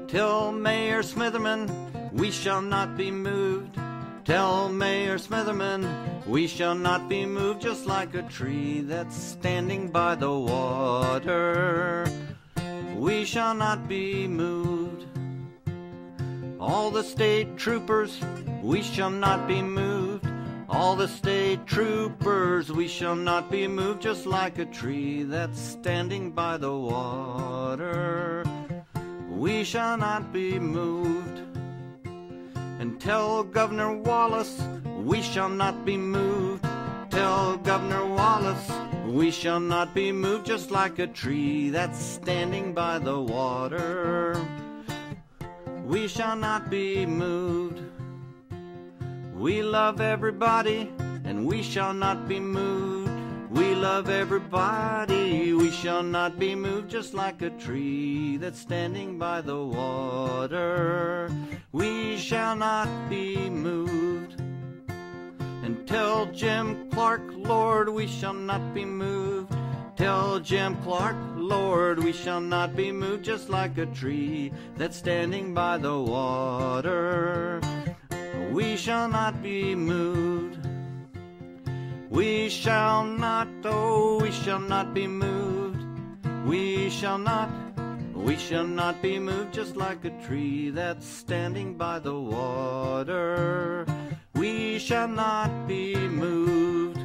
Tell Mayor Smitherman we shall not be moved. Tell Mayor Smitherman we shall not be moved, just like a tree that's standing by the water. We shall not be moved. All the state troopers, we shall not be moved. All the state troopers, we shall not be moved, just like a tree that's standing by the water. We shall not be moved. And tell Governor Wallace we shall not be moved. Tell Governor Wallace we shall not be moved, just like a tree that's standing by the water. We shall not be moved. We love everybody and we shall not be moved. We love everybody, we shall not be moved, just like a tree that's standing by the water. We shall not be moved. And tell Jim Clark, Lord, we shall not be moved. Tell Jim Clark, Lord, we shall not be moved, just like a tree that's standing by the water. We shall not be moved. We shall not, oh, we shall not be moved. We shall not be moved, just like a tree that's standing by the water. We shall not be moved.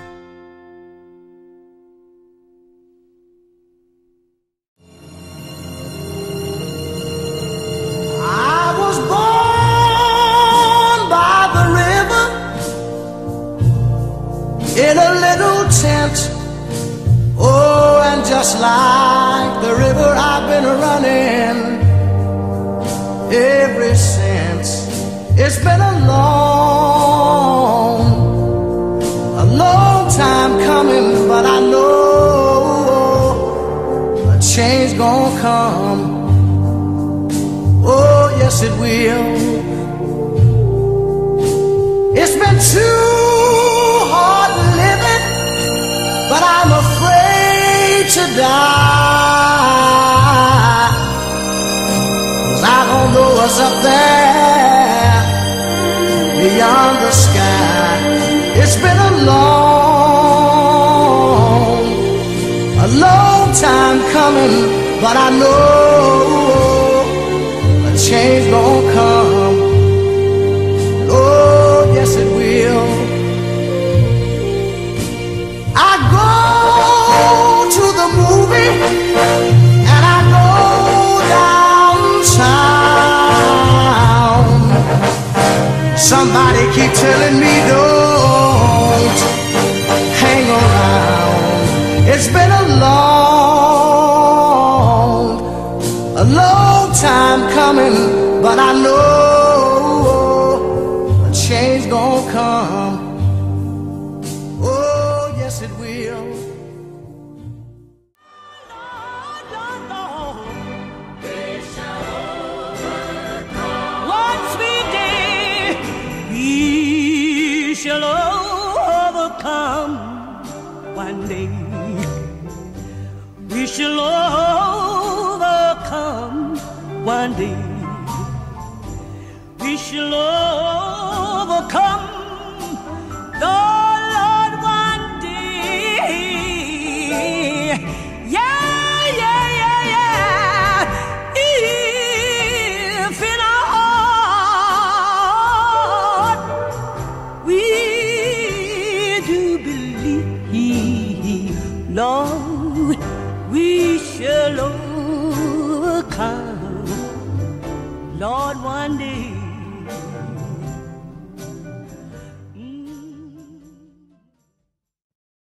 I was born by the river in a little tent. Oh, and just like the river, I've been running ever since. It's been a long time coming, but I know a change gonna come. Oh, yes it will. It's been too hard living, but I'm afraid to die, 'cause I don't know what's up there beyond the sky. It's been a long time coming, but I know a change gonna come. Oh, yes it will. I go to the movie and I go downtown. Somebody keep telling me don't hang around. It's been a long time coming, but I know a change gonna come. Oh, yes it will. One sweet day we shall overcome. One day we shall overcome. One day we shall overcome. The Lord one day. Yeah, yeah, yeah, yeah. If in our heart we do believe, Lord, we shall overcome. Lord, one day